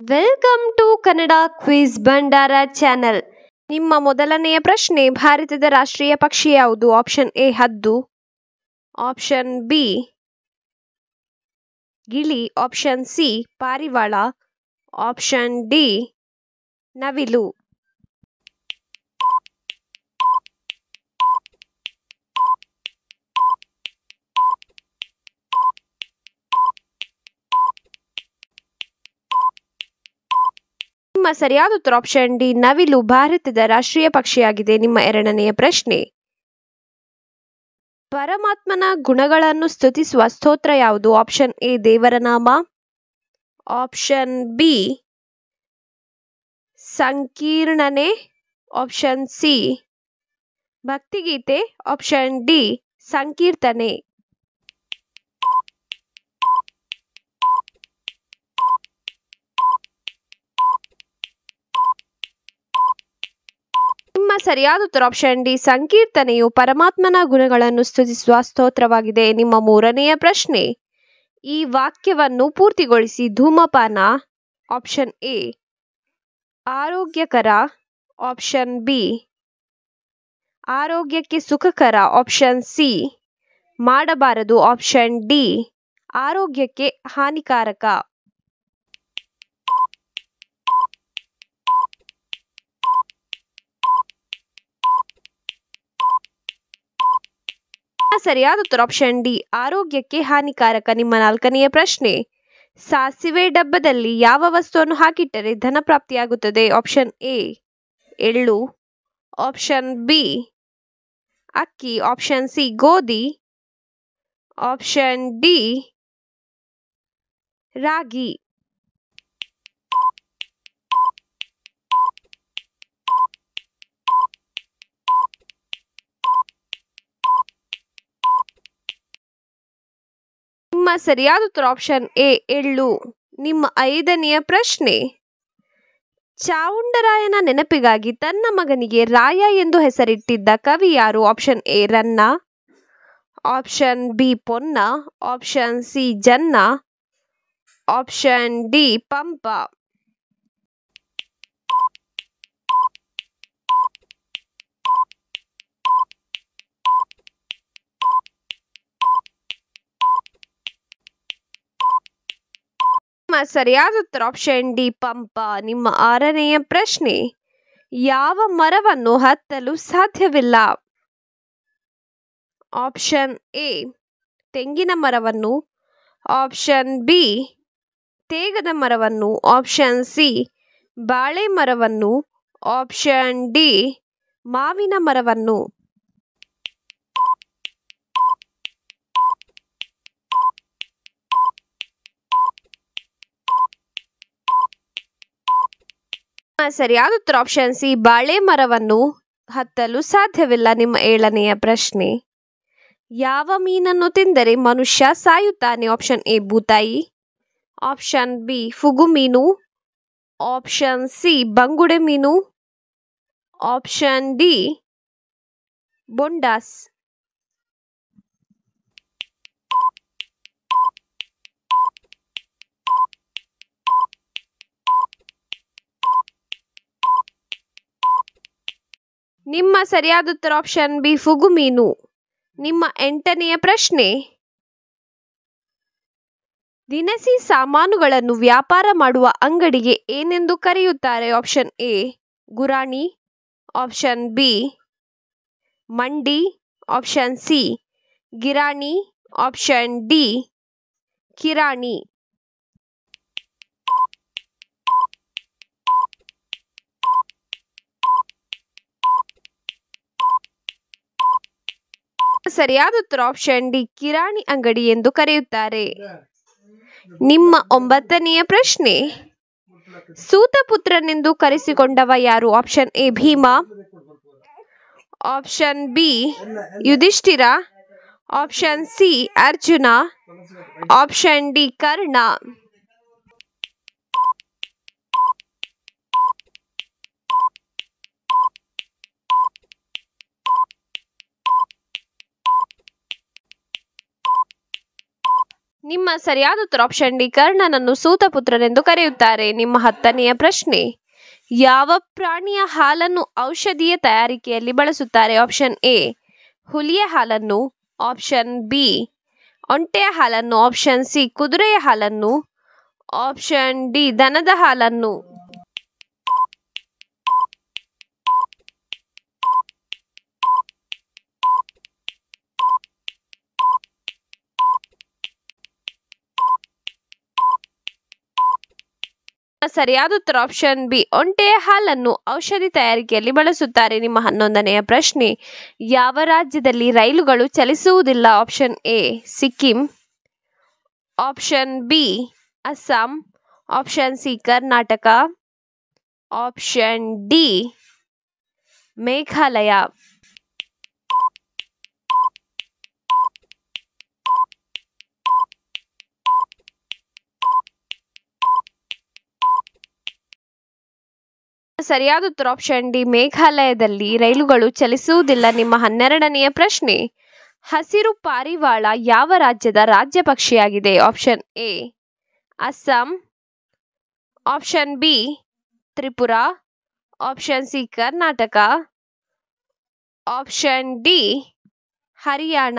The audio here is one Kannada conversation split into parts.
ವೆಲ್ಕಮ್ ಟು ಕನ್ನಡ ಕ್ವಿಜ್ ಭಂಡಾರ ಚಾನೆಲ್. ನಿಮ್ಮ ಮೊದಲನೆಯ ಪ್ರಶ್ನೆ, ಭಾರತದ ರಾಷ್ಟ್ರೀಯ ಪಕ್ಷಿ ಯಾವುದು? ಆಪ್ಷನ್ ಎ ಹದ್ದು, ಆಪ್ಷನ್ ಬಿ ಗಿಳಿ, ಆಪ್ಷನ್ ಸಿ ಪಾರಿವಾಳ, ಆಪ್ಷನ್ ಡಿ ನವಿಲು. ನಿಮ್ಮ ಸರಿಯಾದ ಉತ್ತರ ಆಪ್ಷನ್ ಡಿ ನವಿಲು ಭಾರತದ ರಾಷ್ಟ್ರೀಯ ಪಕ್ಷಿಯಾಗಿದೆ. ನಿಮ್ಮ ಎರಡನೆಯ ಪ್ರಶ್ನೆ, ಪರಮಾತ್ಮನ ಗುಣಗಳನ್ನು ಸ್ತುತಿಸುವ ಸ್ತೋತ್ರ ಯಾವುದು? ಆಪ್ಷನ್ ಎ ದೇವರ ನಾಮ, ಆಪ್ಷನ್ ಬಿ ಸಂಕೀರ್ತನೆ, ಆಪ್ಷನ್ ಸಿ ಭಕ್ತಿಗೀತೆ, ಆಪ್ಷನ್ ಡಿ ಸಂಕೀರ್ತನೆ. ನಿಮ್ಮ ಸರಿಯಾದ ಉತ್ತರ ಆಪ್ಷನ್ ಡಿ ಸಂಕೀರ್ತನೆಯು ಪರಮಾತ್ಮನ ಗುಣಗಳನ್ನು ಸ್ತುತಿಸುವ ಸ್ತೋತ್ರವಾಗಿದೆ. ನಿಮ್ಮ ಮೂರನೆಯ ಪ್ರಶ್ನೆ, ಈ ವಾಕ್ಯವನ್ನು ಪೂರ್ತಿಗೊಳಿಸಿ. ಧೂಮಪಾನ, ಆಪ್ಷನ್ ಎ ಆರೋಗ್ಯಕರ, ಆಪ್ಷನ್ ಬಿ ಆರೋಗ್ಯಕ್ಕೆ ಸುಖಕರ, ಆಪ್ಷನ್ ಸಿ ಮಾಡಬಾರದು, ಆಪ್ಷನ್ ಡಿ ಆರೋಗ್ಯಕ್ಕೆ ಹಾನಿಕಾರಕ. ಸರಿಯಾದ ಉತ್ತರ ಆಪ್ಷನ್ ಡಿ ಆರೋಗ್ಯಕ್ಕೆ ಹಾನಿಕಾರಕ. ನಿಮ್ಮ ನಾಲ್ಕನೆಯ ಪ್ರಶ್ನೆ, ಸಾಸಿವೆ ಡಬ್ಬದಲ್ಲಿ ಯಾವ ವಸ್ತುವನ್ನು ಹಾಕಿಟ್ಟರೆ ಧನ ಪ್ರಾಪ್ತಿಯಾಗುತ್ತದೆ? ಆಪ್ಷನ್ ಎ ಎಳ್ಳು, ಆಪ್ಷನ್ ಬಿ ಅಕ್ಕಿ, ಆಪ್ಷನ್ ಸಿ ಗೋಧಿ, ಆಪ್ಷನ್ ಡಿ ರಾಗಿ. ನಿಮ್ಮ ಸರಿಯಾದ ಉತ್ತರ ಆಪ್ಷನ್ ಎ ಎಳ್ಳು. ನಿಮ್ಮ ಐದನೆಯ ಪ್ರಶ್ನೆ, ಚಾವುಂಡರಾಯನ ನೆನಪಿಗಾಗಿ ತನ್ನ ಮಗನಿಗೆ ರಾಯ ಎಂದು ಹೆಸರಿಟ್ಟಿದ್ದ ಕವಿ ಯಾರು? Option A Ranna, option B Ponna, option C Janna, option D Pampa. ಸರಿಯಾದ ಉತ್ತರ ಆಪ್ಷನ್ ಡಿ ಪಂಪ. ನಿಮ್ಮ ಆರನೆಯ ಪ್ರಶ್ನೆ, ಯಾವ ಮರವನ್ನು ಹತ್ತಲು ಸಾಧ್ಯವಿಲ್ಲ? ಆಪ್ಷನ್ ಎ ತೆಂಗಿನ ಮರವನ್ನು, ಆಪ್ಷನ್ ಬಿ ತೇಗದ ಮರವನ್ನು, ಆಪ್ಷನ್ ಸಿ ಬಾಳೆ ಮರವನ್ನು, ಆಪ್ಷನ್ ಡಿ ಮಾವಿನ ಮರವನ್ನು. ಸರಿಯಾದ ಉತ್ತರ ಆಪ್ಷನ್ ಸಿ ಬಾಳೆ ಮರವನ್ನು ಹತ್ತಲು ಸಾಧ್ಯವಿಲ್ಲ. ನಿಮ್ಮ ಏಳನೆಯ ಪ್ರಶ್ನೆ, ಯಾವ ಮೀನನ್ನು ತಿಂದರೆ ಮನುಷ್ಯ ಸಾಯುತ್ತಾನೆ? ಆಪ್ಷನ್ ಎ ಬೂತಾಯಿ, ಆಪ್ಷನ್ ಬಿ ಫುಗು ಮೀನು, ಆಪ್ಷನ್ ಸಿ ಬಂಗುಡೆ ಮೀನು, ಆಪ್ಷನ್ ಡಿ ಬೊಂಡಾಸ್. ನಿಮ್ಮ ಸರಿಯಾದ ಉತ್ತರ ಆಪ್ಷನ್ ಬಿ ಫುಗು ಮೀನು. ನಿಮ್ಮ ಎಂಟನೆಯ ಪ್ರಶ್ನೆ, ದಿನಸಿ ಸಾಮಾನುಗಳನ್ನು ವ್ಯಾಪಾರ ಮಾಡುವ ಅಂಗಡಿಗೆ ಏನೆಂದು ಕರೆಯುತ್ತಾರೆ? ಆಪ್ಷನ್ ಎ ಗುರಾಣಿ, ಆಪ್ಷನ್ ಬಿ ಮಂಡಿ, ಆಪ್ಷನ್ ಸಿ ಗಿರಾಣಿ, ಆಪ್ಷನ್ ಡಿ ಕಿರಾಣಿ. ಸರಿಯಾದ ಉತ್ತರ ಆಪ್ಷನ್ ಡಿ ಕಿರಾಣಿ ಅಂಗಡಿ ಎಂದು ಕರೆಯುತ್ತಾರೆ. ನಿಮ್ಮ ಒಂಬತ್ತನೆಯ ಪ್ರಶ್ನೆ, ಸೂತಪುತ್ರನೆಂದು ಕರೆಸಿಕೊಂಡವ ಯಾರು? Option A Bhima, option B Yudhishthira, option C Arjuna, option D Karna. ನಿಮ್ಮ ಸರಿಯಾದ ಉತ್ತರ ಆಪ್ಷನ್ ಡಿ, ಕರ್ಣನನ್ನು ಸೂತಪುತ್ರನೆಂದು ಕರೆಯುತ್ತಾರೆ. ನಿಮ್ಮ 10ನೆಯ ಪ್ರಶ್ನೆ, ಯಾವ ಪ್ರಾಣಿಯ ಹಾಲನ್ನು ಔಷಧೀಯ ತಯಾರಿಕೆಯಲ್ಲಿ ಬಳಸುತ್ತಾರೆ? ಆಪ್ಷನ್ ಎ, ಹುಲಿಯ ಹಾಲನ್ನು. ಆಪ್ಷನ್ ಬಿ, ಒಂಟೆಯ ಹಾಲನ್ನು. ಆಪ್ಷನ್ ಸಿ, ಕುದುರೆಯ ಹಾಲನ್ನು. ಆಪ್ಷನ್ ಡಿ, ದನದ ಹಾಲನ್ನು. ಸರಿಯಾದ ಉತ್ತರ ಆಪ್ಷನ್ ಬಿ, ಒಂಟೆಯ ಹಾಲನ್ನು ಔಷಧಿ ತಯಾರಿಕೆಯಲ್ಲಿ ಬಳಸುತ್ತಾರೆ. ನಿಮ್ಮ 11ನೆಯ ಪ್ರಶ್ನೆ, ಯಾವ ರಾಜ್ಯದಲ್ಲಿ ರೈಲುಗಳು ಚಲಿಸುವುದಿಲ್ಲ? Option A, Sikkim. Option B, Assam. Option C, Karnataka. Option D, Meghalaya. ಸರಿಯಾದ ಉತ್ತರ ಆಪ್ಷನ್ ಡಿ, ಮೇಘಾಲಯದಲ್ಲಿ ರೈಲುಗಳು ಚಲಿಸುವುದಿಲ್ಲ. ನಿಮ್ಮ 12ನೆಯ ಪ್ರಶ್ನೆ, ಹಸಿರು ಪಾರಿವಾಳ ಯಾವ ರಾಜ್ಯದ ರಾಜ್ಯ ಪಕ್ಷಿಯಾಗಿದೆ? Option A, Assam. Option B, Tripura. Option C, Karnataka. Option D, Haryana.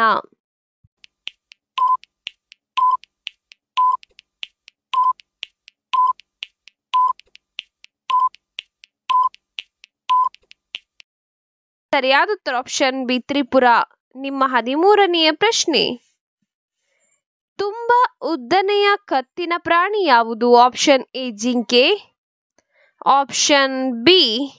ಸರಿಯಾದ ಉತ್ತರ ಆಪ್ಷನ್ ಬಿ, ತ್ರಿಪುರಾ. ನಿಮ್ಮ 13ನೆಯ ಪ್ರಶ್ನೆ, ತುಂಬಾ ಉದ್ದನೆಯ ಕತ್ತಿನ ಪ್ರಾಣಿ ಯಾವುದು? ಆಪ್ಷನ್ ಎ, ಜಿಂಕೆ. ಆಪ್ಷನ್ ಬಿ,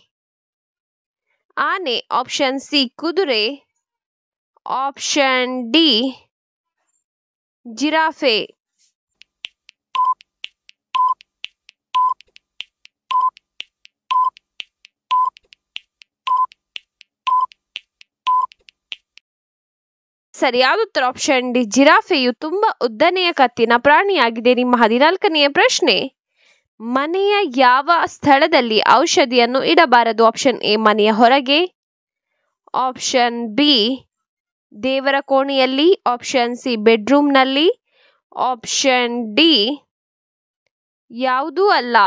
ಆನೆ. ಆಪ್ಷನ್ ಸಿ, ಕುದುರೆ. Option D, giraffe. ಸರಿಯಾದ ಉತ್ತರ ಆಪ್ಷನ್ ಡಿ, ಜಿರಾಫೆಯು ತುಂಬಾ ಉದ್ದನೆಯ ಕತ್ತಿನ ಪ್ರಾಣಿಯಾಗಿದೆ. ನಿಮ್ಮ 14ನೆಯ ಪ್ರಶ್ನೆ, ಮನೆಯ ಯಾವ ಸ್ಥಳದಲ್ಲಿ ಔಷಧಿಯನ್ನು ಇಡಬಾರದು? ಆಪ್ಷನ್ ಎ, ಮನೆಯ ಹೊರಗೆ. ಆಪ್ಷನ್ ಬಿ, ದೇವರ ಕೋಣೆಯಲ್ಲಿ. ಆಪ್ಷನ್ ಸಿ, ಬೆಡ್ರೂಮ್ನಲ್ಲಿ. ಆಪ್ಷನ್ ಡಿ, ಯಾವುದೂ ಅಲ್ಲ.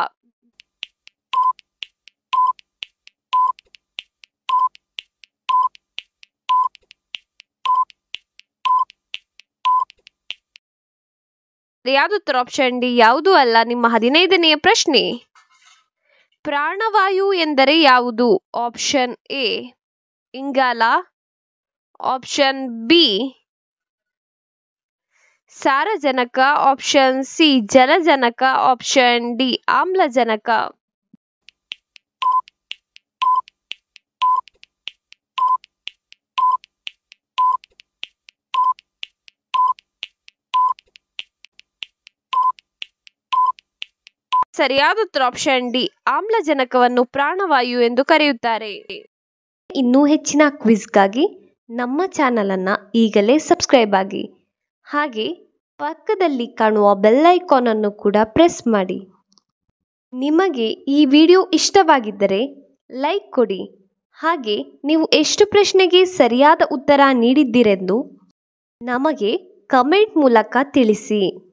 ಸರಿಯಾದ ಉತ್ತರ ಆಪ್ಷನ್ ಡಿ, ಯಾವುದೂ ಅಲ್ಲ. ನಿಮ್ಮ 15ನೆಯ ಪ್ರಶ್ನೆ, ಪ್ರಾಣವಾಯು ಎಂದರೆ ಯಾವುದು? ಆಪ್ಷನ್ ಎ, ಇಂಗಾಲ. ಆಪ್ಷನ್ ಬಿ, ಸಾರಜನಕ. ಆಪ್ಷನ್ ಸಿ, ಜಲಜನಕ. ಆಪ್ಷನ್ ಡಿ, ಆಮ್ಲಜನಕ. ಸರಿಯಾದ ಉತ್ತರ ಆಪ್ಷನ್ ಡಿ, ಆಮ್ಲಜನಕವನ್ನು ಪ್ರಾಣವಾಯು ಎಂದು ಕರೆಯುತ್ತಾರೆ. ಇನ್ನೂ ಹೆಚ್ಚಿನ ಕ್ವಿಜ್ಗಾಗಿ ನಮ್ಮ ಚಾನಲನ್ನು ಈಗಲೇ ಸಬ್ಸ್ಕ್ರೈಬ್ ಆಗಿ, ಹಾಗೆ ಪಕ್ಕದಲ್ಲಿ ಕಾಣುವ ಬೆಲ್ ಐಕಾನ್ ಅನ್ನು ಕೂಡ ಪ್ರೆಸ್ ಮಾಡಿ. ನಿಮಗೆ ಈ ವಿಡಿಯೋ ಇಷ್ಟವಾಗಿದ್ದರೆ ಲೈಕ್ ಕೊಡಿ, ಹಾಗೆ ನೀವು ಎಷ್ಟು ಪ್ರಶ್ನೆಗೆ ಸರಿಯಾದ ಉತ್ತರ ನೀಡಿದ್ದೀರೆಂದು ನಮಗೆ ಕಮೆಂಟ್ ಮೂಲಕ ತಿಳಿಸಿ.